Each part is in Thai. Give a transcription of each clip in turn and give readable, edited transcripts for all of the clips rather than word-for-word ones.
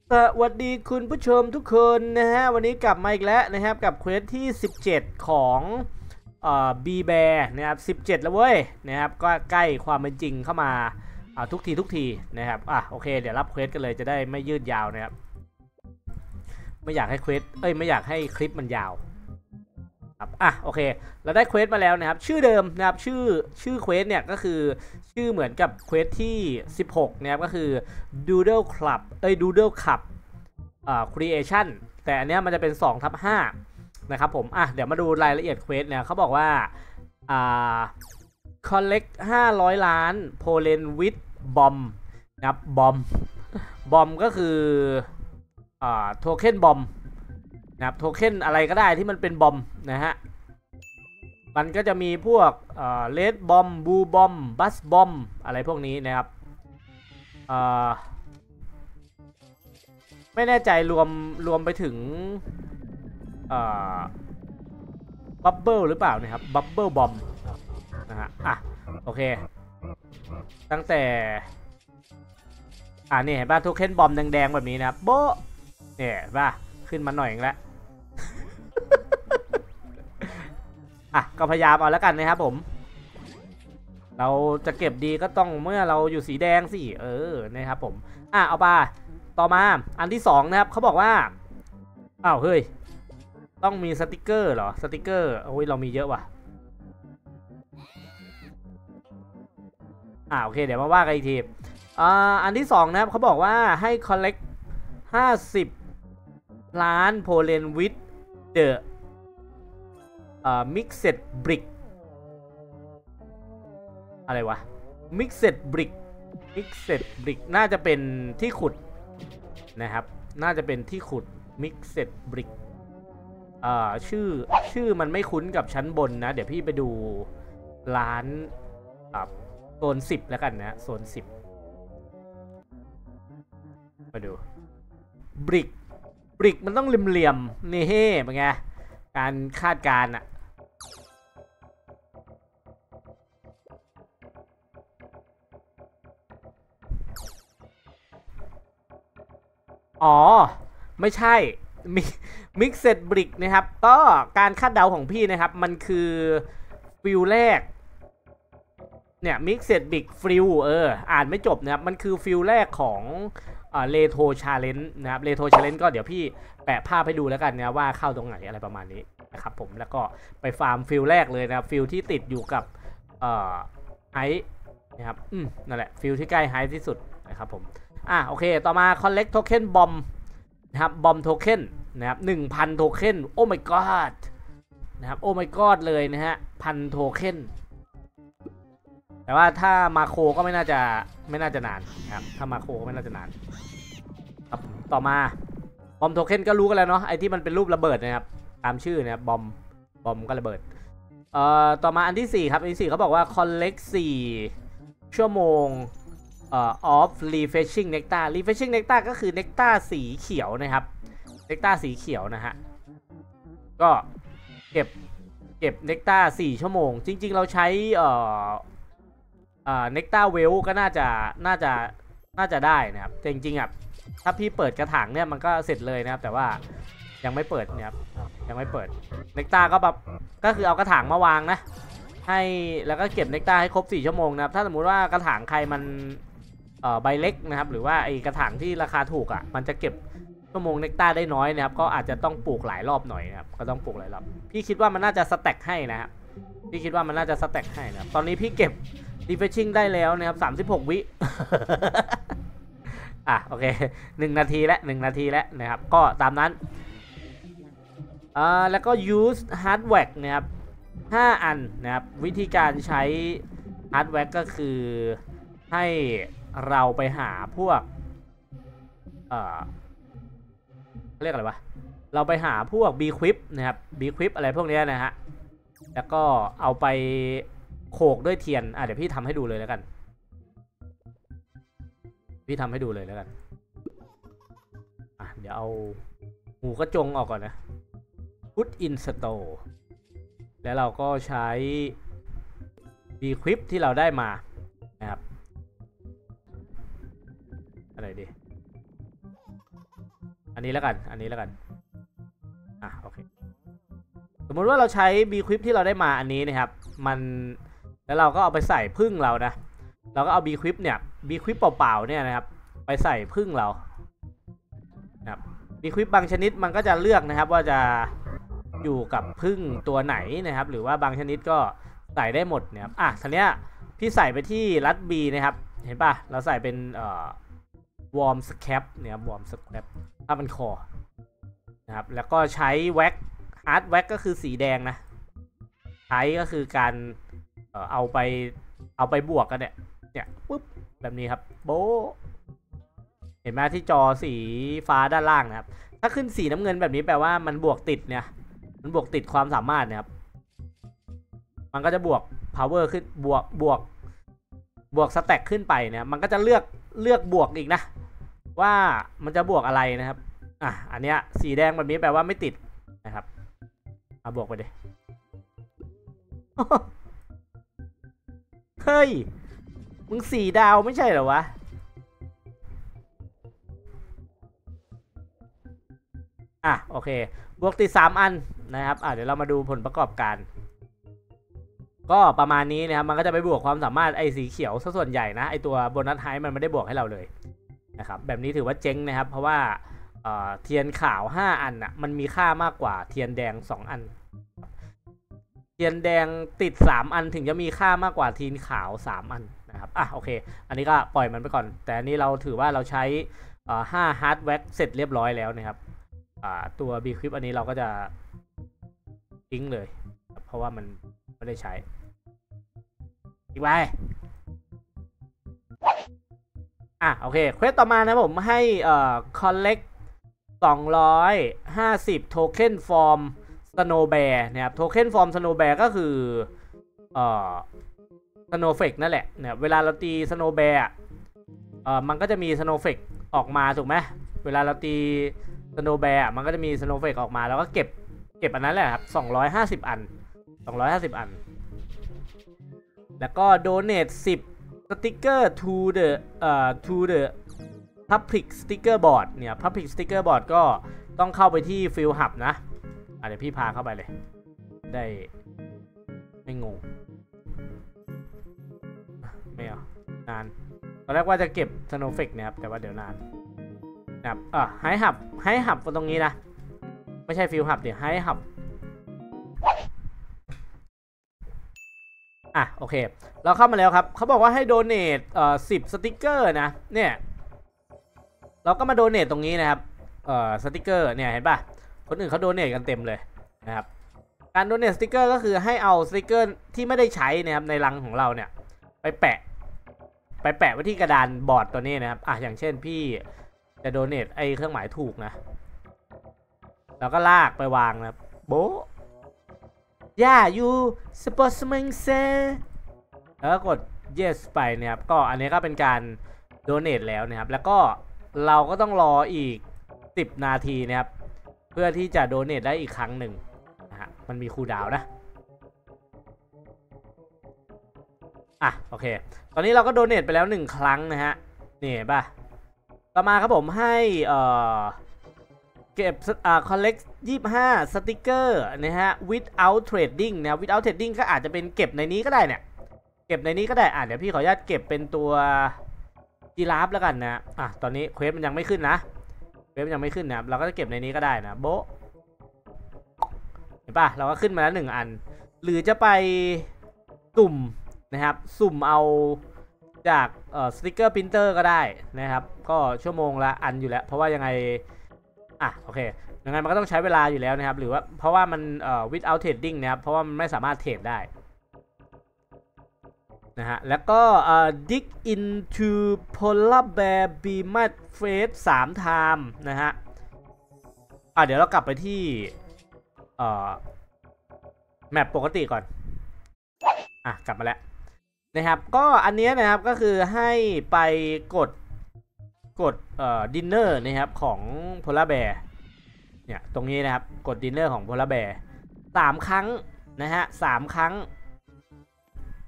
สวัสดีคุณผู้ชมทุกคนนะฮะวันนี้กลับมาอีกแล้วนะครับกับเควสที่17ของบีแบร์นะครับ17แล้วเว้ยนะครับก็ใกล้ความเป็นจริงเข้ามาทุกทีนะครับโอเคเดี๋ยวรับเควสกันเลยจะได้ไม่ยืดยาวนะครับไม่อยากให้เควสไม่อยากให้คลิปมันยาวครับโอเคเราได้เควสมาแล้วนะครับชื่อเดิมนะครับชื่อเควสเนี่ยก็คือชื่อเหมือนกับเควสที่16นะครับก็คือ Doodle Club Doodle Club Creation แต่อันเนี้ยมันจะเป็น 2/5 นะครับผมเดี๋ยวมาดูรายละเอียดเควสเนี่ยเขาบอกว่าcollect 500 ล้าน Polen with bomb นะครับบอมก็คือโทเค็นบอมนะครับโทเค็นอะไรก็ได้ที่มันเป็นบอมนะฮะมันก็จะมีพวกเลดบอมบูบอมบัสบอมอะไรพวกนี้นะครับไม่แน่ใจรวมไปถึงบับเบิลหรือเปล่านะครับบับเบิลบอมนะฮะโอเคตั้งแต่นี่เห็นป่ะโทเค็นบอมแดงๆแบบนี้นะครับโบเนี่ยป่ะขึ้นมาหน่อยแล้วก็พยายามเอาแล้วกันนะครับผมเราจะเก็บดีก็ต้องเมื่อเราอยู่สีแดงสินะครับผมเอาไปต่อมาอันที่2นะครับเขาบอกว่าเฮ้ยต้องมีสติกเกอร์เหรอสติกเกอร์โอ้ยเรามีเยอะว่ะโอเคเดี๋ยวมาว่ากันอีกทีอันที่2นะครับเขาบอกว่าให้ collect 50 ล้าน Polen with the mixed brick อะไรวะ mixed brick น่าจะเป็นที่ขุดนะครับน่าจะเป็นที่ขุด mixed brick ชื่อมันไม่คุ้นกับชั้นบนนะเดี๋ยวพี่ไปดูร้านโซน10แล้วกันนะโซน10มาดูบริกมันต้องเหลี่ยมนี่เฮ้เป็นไงการคาดการณ์ไม่ใช่มิกเซตบริกนะครับก็การคาดเดาของพี่นะครับมันคือฟิลแรกเนี่ยมิกเซตบริกฟิลอ่านไม่จบนะครับมันคือฟิลแรกของเรโทรชาเลนจ์นะครับเรโทรชาเลนจ์ก็เดี๋ยวพี่แปะภาพให้ดูแล้วกันนะว่าเข้าตรงไหนอะไรประมาณนี้นะครับผมแล้วก็ไปฟาร์มฟิลแรกเลยนะครับฟิลที่ติดอยู่กับไฮนะครับนั่นแหละฟิลที่ใกล้ไฮที่สุดนะครับผมโอเคต่อมา collect token bomb นะครับบอมโทเค็นนะครับ 1,000 โทเค็นโอ้ my god นะครับโอ้ my god เลยนะฮะ1,000 โทเค็นแต่ว่าถ้ามาโคก็ไม่น่าจะนานนะครับถ้ามาโคก็ไม่น่าจะนานครับต่อมาบอมโทเค็นก็รู้กันแล้วเนาะไอที่มันเป็นรูประเบิดนะครับตามชื่อนะครับบอมก็ระเบิดต่อมาอันที่4ครับอันที่4เขาบอกว่า collect 4 ชั่วโมงof refreshing nectar refreshing nectar ก็คือ nectar สีเขียวนะครับ nectar สีเขียวนะฮะก็เก็บ nectar 4 ชั่วโมงจริงๆเราใช้nectar well ก็น่าจะได้นะครับจริงๆถ้าพี่เปิดกระถางเนี่ยมันก็เสร็จเลยนะครับแต่ว่ายังไม่เปิดนะครับยังไม่เปิด nectar ก็แบบก็คือเอากระถางมาวางนะให้แล้วก็เก็บ nectar ให้ครบ4 ชั่วโมงนะครับถ้าสมมุติว่ากระถางใครมันใบเล็กนะครับหรือว่าไอกระถางที่ราคาถูกมันจะเก็บชั่วโมงเนกต้าได้น้อยนะครับก็อาจจะต้องปลูกหลายรอบหน่อยนะครับก็ต้องปลูกหลายรอบพี่คิดว่ามันน่าจะสแต็กให้นะครับพี่คิดว่ามันน่าจะสแต็กให้นะตอนนี้พี่เก็บรีเฟรชชิ่งได้แล้วนะครับ36 วิ โอเค1 นาทีแล้วนะครับก็ตามนั้นแล้วก็ use hard wax นะครับ5 อันนะครับวิธีการใช้ hard wax ก็คือให้เราไปหาพวกเรียกอะไรวะเราไปหาพวก B-Quip นะครับ B-Quip อะไรพวกนี้นะฮะแล้วก็เอาไปโขกด้วยเทียนเดี๋ยวพี่ทำให้ดูเลยแล้วกันเดี๋ยวเอาหูกระจงออกก่อนนะ Put in store แล้วเราก็ใช้ B-Quip ที่เราได้มานะครับอะไรดีอันนี้แล้วกันอันนี้แล้วกันโอเคสมมุติว่าเราใช้บีควิปที่เราได้มาอันนี้นะครับมันแล้วเราก็เอาไปใส่พึ่งเรานะเราก็เอาบีควิปเนี่ยบีควิปเปล่าๆเนี่ยนะครับไปใส่พึ่งเรานะครับบีควิปบางชนิดมันก็จะเลือกนะครับว่าจะอยู่กับพึ่งตัวไหนนะครับหรือว่าบางชนิดก็ใส่ได้หมดนะครับทีเนี้ยพี่ใส่ไปที่รัดบีนะครับเห็นป่ะเราใส่เป็นวอร์มสแคปเนี่ยวอร์มสแคปถ้ามันคอนะครับแล้วก็ใช้แว็กฮาร์ดแว็กก็คือสีแดงนะใช้ก็คือการเอาไปบวกกันเนี่ยปุ๊บแบบนี้ครับโบเห็นไหมที่จอสีฟ้าด้านล่างนะครับถ้าขึ้นสีน้ำเงินแบบนี้แปลว่ามันบวกติดเนี่ยมันบวกติดความสามารถนะครับมันก็จะบวก power ขึ้นบวกสแต็กขึ้นไปเนี่ยมันก็จะเลือกบวกอีกนะว่ามันจะบวกอะไรนะครับอันเนี้ยสีแดงแบบนี้แปลว่าไม่ติดนะครับบวกไปดิ เฮ้ยมึง4 ดาวไม่ใช่เหรอวะโอเคบวกติด3 อันนะครับเดี๋ยวเรามาดูผลประกอบการก็ประมาณนี้นะครับมันก็จะไปบวกความสามารถไอ้สีเขียวซะส่วนใหญ่นะไอ้ตัวโบนัสไฮมันไม่ได้บวกให้เราเลยนะครับแบบนี้ถือว่าเจ๊งนะครับเพราะว่าเทียนขาว5 อันมันมีค่ามากกว่าเทียนแดง2 อันเทียนแดงติด3 อันถึงจะมีค่ามากกว่าเทียนขาว3 อันนะครับโอเคอันนี้ก็ปล่อยมันไปก่อนแต่อันนี้เราถือว่าเราใช้5 ฮาร์ดแว็กเสร็จเรียบร้อยแล้วนะครับตัวบีคลิปอันนี้เราก็จะทิ้งเลยเพราะว่ามันไม่ได้ใช้อีกไปโอเคเควสต่อมานะผมให้collect 250 โทเค็นฟอร์มสโนว์แบร์นะครับโทเค็นฟอร์มสโนว์แบร์ก็คือสโนว์เฟกนั่นแหละเนี่ยเวลาเราตีสโนว์แบร์มันก็จะมีสโนว์เฟกออกมาถูกไหมเวลาเราตีสโนว์แบร์มันก็จะมีสโนว์เฟกออกมาแล้วก็เก็บอันนั้นแหละครับ250 อันแล้วก็ donate 10 สติกเกอร์ to the public sticker board เนี่ย public sticker board ก็ต้องเข้าไปที่ฟิลหับนะเดี๋ยวพี่พาเข้าไปเลยได้ไม่งงไม่เอานานตอนแรกว่าจะเก็บ snowflake เนี่ยครับแต่ว่าเดี๋ยวนานนะครับให้หับตรงนี้นะไม่ใช่ฟิลหับเดี๋ยวให้หับโอเคเราเข้ามาแล้วครับเขาบอกว่าให้โดเนท10 สติกเกอร์นะเนี่ยเราก็มาโดเนทตรงนี้นะครับสติกเกอร์เนี่ยเห็นป่ะคนอื่นเขาโดเนทกันเต็มเลยนะครับการโดเนทสติกเกอร์ก็คือให้เอาสติกเกอร์ที่ไม่ได้ใช้นะครับในรังของเราเนี่ยไปแปะไว้ที่กระดานบอร์ดตัวนี้นะครับอย่างเช่นพี่จะโดเนทไอ้เครื่องหมายถูกนะแล้วก็ลากไปวางนะโบyou sportsman say แล้วก็กด yes ไปนะครับก็อันนี้ก็เป็นการโดเนทแล้วนะครับแล้วก็เราก็ต้องรออีก10 นาทีนะครับเพื่อที่จะโดเนทได้อีกครั้งหนึ่งมันมีคูลดาวน์นะโอเคตอนนี้เราก็โดเนทไปแล้ว1 ครั้งนะฮะนี่ป่ะต่อมาครับผมให้เก็บcollect 25 สติกเกอร์นะฮะ without trading นะ without trading ก็อาจจะเป็นเก็บในนี้ก็ได้เนี่ยเก็บในนี้ก็ได้เดี๋ยวพี่ขออนุญาตเก็บเป็นตัวจีราฟแล้วกันนะตอนนี้เควสมันยังไม่ขึ้นนะเราก็จะเก็บในนี้ก็ได้นะโบเห็นป่ะเราก็ขึ้นมาแล้ว1 อันหรือจะไปสุ่มนะครับสุ่มเอาจากสติกเกอร์พิมพ์เตอร์ก็ได้นะครับก็ชั่วโมงละอันอยู่แล้วเพราะว่ายังไงโอเคยังไงมันก็ต้องใช้เวลาอยู่แล้วนะครับหรือว่าเพราะว่ามันwithout trading นะครับเพราะว่ามันไม่สามารถเทรดได้นะฮะแล้วก็dig into polar bear beamer face 3 time นะฮะเดี๋ยวเรากลับไปที่แมปปกติก่อนกลับมาแล้วนะครับก็อันนี้นะครับก็คือให้ไปกดดินเนอร์นะครับของโพลาร์แบร์เนี่ยตรงนี้นะครับกดดินเนอร์ของโพลาร์แบร์3 ครั้งนะฮะ3 ครั้ง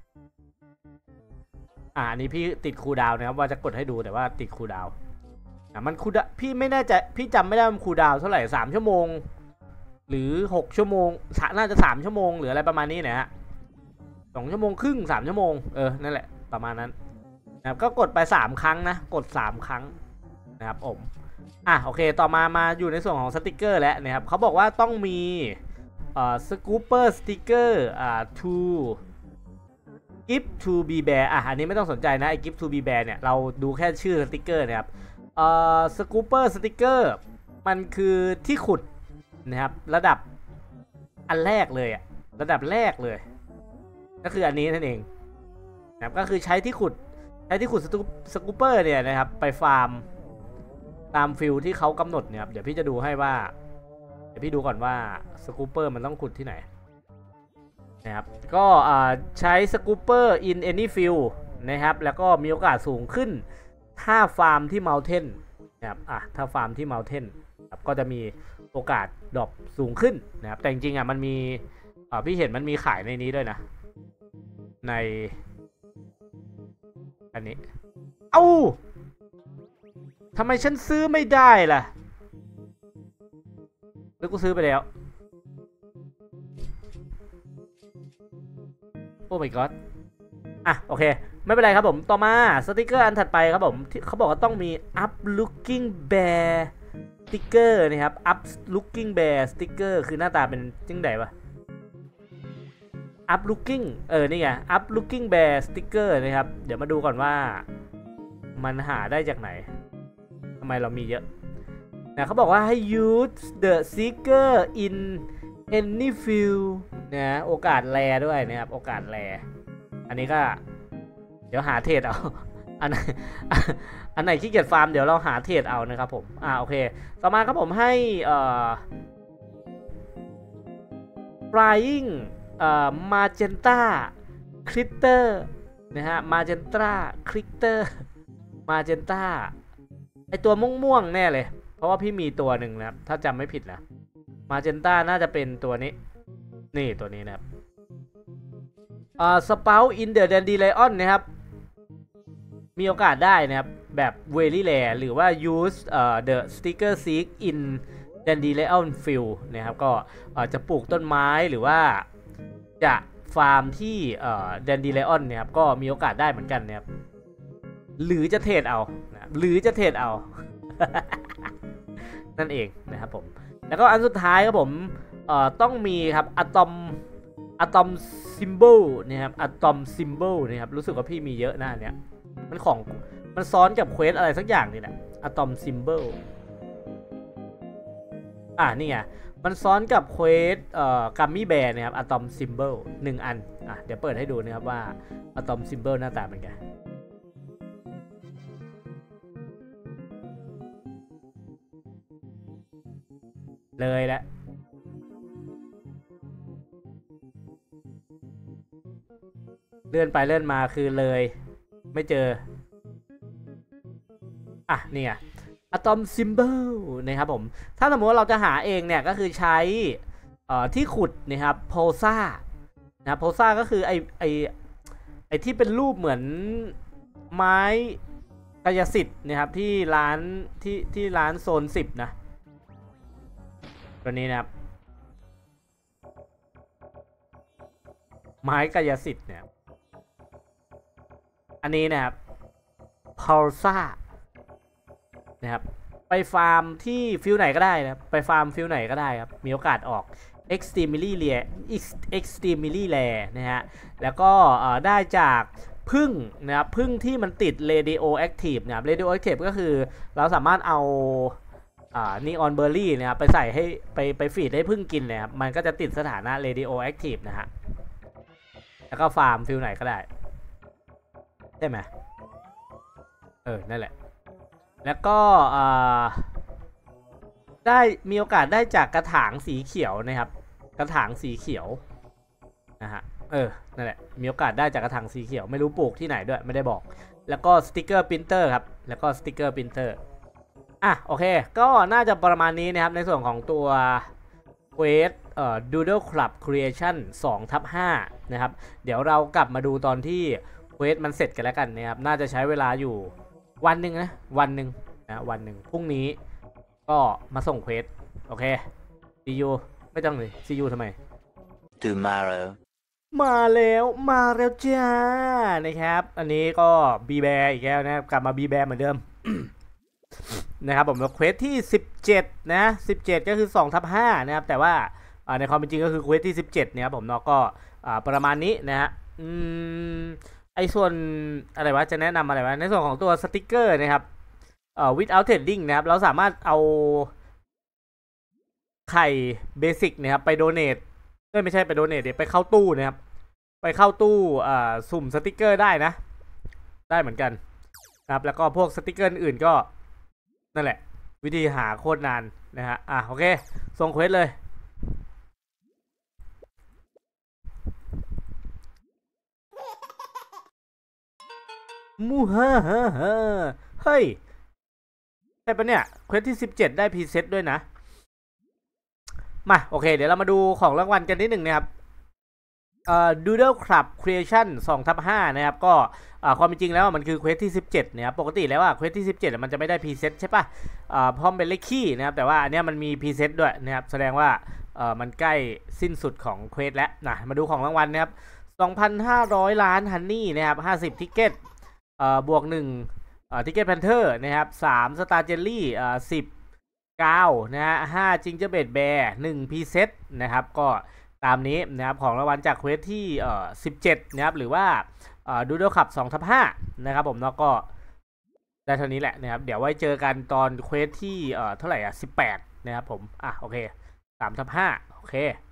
อันนี้พี่ติดคูลดาวน์นะครับว่าจะกดให้ดูแต่ว่าติดคูลดาวน์มันคูลดาวพี่ไม่แน่ใจพี่จำไม่ได้มันคูลดาวเท่าไหร่3 ชั่วโมงหรือ6 ชั่วโมงน่าจะ3 ชั่วโมงหรืออะไรประมาณนี้นะฮะ2 ชั่วโมงครึ่ง3 ชั่วโมงนั่นแหละประมาณนั้นนะครับก็กดไป3 ครั้งนะกด3 ครั้งนะครับผมโอเคต่อมาอยู่ในส่วนของสติกเกอร์แล้วนะครับเขาบอกว่าต้องมีสกูปเปอร์สติกเกอร์to give to be bear อันนี้ไม่ต้องสนใจนะไอ้ give to be bear เนี่ยเราดูแค่ชื่อสติกเกอร์นะครับสกูปเปอร์สติกเกอร์มันคือที่ขุดนะครับระดับอันแรกเลยระดับแรกเลยก็คืออันนี้นั่นเองนะครับก็คือใช้ที่ขุดสกูปเปอร์เนี่ยนะครับไปฟาร์มตามฟิลที่เขากำหนดเนี่ยครับเดี๋ยวพี่จะดูให้ว่าเดี๋ยวพี่ดูก่อนว่าสกูปเปอร์มันต้องขุดที่ไหนนะครับก็ใช้สกูปเปอร์ in any field นะครับแล้วก็มีโอกาสสูงขึ้นถ้าฟาร์มที่ mountain นะครับถ้าฟาร์มที่ mountain ครับก็จะมีโอกาสดรอปสูงขึ้นนะครับแต่จริงๆมันมีพี่เห็นมันมีขายในนี้ด้วยนะในอันนี้ทำไมฉันซื้อไม่ได้ล่ะหรือกูซื้อไปแล้วโอ้ my god โอเคไม่เป็นไรครับผมต่อมาสติกเกอร์อันถัดไปครับผมที่เขาบอกว่าต้องมี up looking bear สติกเกอร์นะครับ up looking bear สติกเกอร์คือหน้าตาเป็นจิ้งไดวะ up looking นี่ไง up looking bear สติกเกอร์นะครับเดี๋ยวมาดูก่อนว่ามันหาได้จากไหนทำไมเรามีเยอะนะเขาบอกว่าให้ use the seeker in any field นะโอกาสแรด้วยนะครับโอกาสแรอันนี้ก็เดี๋ยวหาเทรดเอาอันไหนขี้เกียจฟาร์มเดี๋ยวเราหาเทรดเอานะครับผมโอเคต่อมาครับผมให้flying magenta critter นะฮะ magenta critter magenta ไอตัวม่วงๆแน่เลยเพราะว่าพี่มีตัวหนึ่งนะครับถ้าจำไม่ผิดนะ magenta น่าจะเป็นตัวนี้นี่ตัวนี้นะครับspout in the dandelion นะครับมีโอกาสได้นะครับแบบ very rare หรือว่า use the sticker seek in dandelion field นะครับก็จะปลูกต้นไม้หรือว่าจะฟาร์มที่dandelion เนี่ยครับก็มีโอกาสได้เหมือนกันนะครับหรือจะเทรดเอานะหรือจะเทรดเอา นั่นเองนะครับผมแล้วก็อันสุดท้ายครับผมต้องมีครับอะตอมซิมโบลนะครับอะตอมซิมโบลนะครับรู้สึกว่าพี่มีเยอะนะเนี่ยมันซ้อนกับเควสอะไรสักอย่างนี่แหละอะตอมซิมโบลนี่ไงมันซ้อนกับเควสกัมมี่แบร์นะครับอะตอมซิมโบล1 อันเดี๋ยวเปิดให้ดูนะครับว่าอะตอมซิมโบลหน้าตาเป็นไงเลยแล้วเลื่อนไปเลื่อนมาคือเลยไม่เจอนี่ไงอะตอมซิมโบลนะครับผมถ้าสมมติว่าเราจะหาเองเนี่ยก็คือใช้ที่ขุดนะครับโพซ่านะโพซ่าก็คือไอที่เป็นรูปเหมือนไม้กายสิทธิ์นะครับที่ร้านโซน10นะตัวนี้นะครับไม้กายสิทธิ์เนี่ยอันนี้นะครับพาวซ่านะครับไปฟาร์มที่ฟิลไหนก็ได้นะไปฟาร์มฟิลไหนก็ได้ครับมีโอกาสออก extremely rare นะฮะแล้วก็ได้จากพึ่งนะครับพึ่งที่มันติด radioactive นะครับ radioactive ก็คือเราสามารถเอาneon berry นะครับไปใส่ให้ไปฟีดให้พึ่งกินเลยครับมันก็จะติดสถานะ radioactive นะฮะแล้วก็ฟาร์มฟิลไหนก็ได้ใช่ไหมนั่นแหละแล้วก็ได้มีโอกาสได้จากกระถางสีเขียวนะครับกระถางสีเขียวนะฮะนั่นแหละมีโอกาสได้จากกระถางสีเขียวไม่รู้ปลูกที่ไหนด้วยไม่ได้บอกแล้วก็สติกเกอร์ปรินเตอร์ครับแล้วก็สติกเกอร์ปรินเตอร์โอเคก็น่าจะประมาณนี้นะครับในส่วนของตัวเควสDoodle Club Creation 2/5 นะครับเดี๋ยวเรากลับมาดูตอนที่เควสมันเสร็จกันแล้วกันนะครับน่าจะใช้เวลาอยู่วันหนึ่งนะวันหนึ่งนะวันหนึ่งพรุ่งนี้ก็มาส่งเควสโอเคซียูไม่ต้องเลยซียูทำไม tomorrow มาแล้วจ้านะครับ อันนี้ก็บีแบร์อีกแล้วนะครับกลับมาบีแบร์เหมือนเดิม นะครับผมเควสที่17นะ17ก็คือ2/5นะครับแต่ว่าในความเป็นจริงก็คือเควสที่17เนี่ยครับผมเนาะก็ประมาณนี้นะฮะไอส่วนอะไรวะจะแนะนำอะไรวะในส่วนของตัวสติกเกอร์นะครับwithout trading นะครับเราสามารถเอาไข่เบสิกนะครับไปโดเนทไม่ใช่ไปโดเนทเดี๋ยวไปเข้าตู้นะครับไปเข้าตู้สุ่มสติกเกอร์ได้นะได้เหมือนกันครับแล้วก็พวกสติกเกอร์อื่นก็นั่นแหละวิธีหาโคตรนานนะฮะโอเคส่งเควสเลยมูฮ่าฮ่าฮ่าเฮ้ยใช่ปะเนี่ยเควสที่17ได้พรีเซตด้วยนะมาโอเคเดี๋ยวเรามาดูของรางวัลกันนิดหนึ่งนะครับDoodle Club Creation 2/5นะครับก็ความเป็นจริงแล้วมันคือเควสที่17นะครับปกติแล้วเควสที่17มันจะไม่ได้พรีเซตใช่ปะเพราะเป็นเลขคี่นะครับแต่ว่าอันนี้มันมีพรีเซตด้วยนะครับแสดงว่ามันใกล้สิ้นสุดของเควสแล้วนะมาดูของรางวัลนะครับ 2,500 ล้านฮันนี่นะครับ50ทิกเก็ตบวก1ทิกเก็ตแพนเทอร์นะครับ3สตาร์เจลลี่10 9นะฮะ5จิงเจอร์เบดแบร์1พรีเซตนะครับก็ตามนี้นะครับของรางวัลจากเควสที่17นะครับหรือว่าDoodle Club 2/5นะครับผมแล้วก็ได้เท่านี้แหละนะครับเดี๋ยวไว้เจอกันตอนเควสที่เท่าไหร่18นะครับผมโอเค3/5โอเค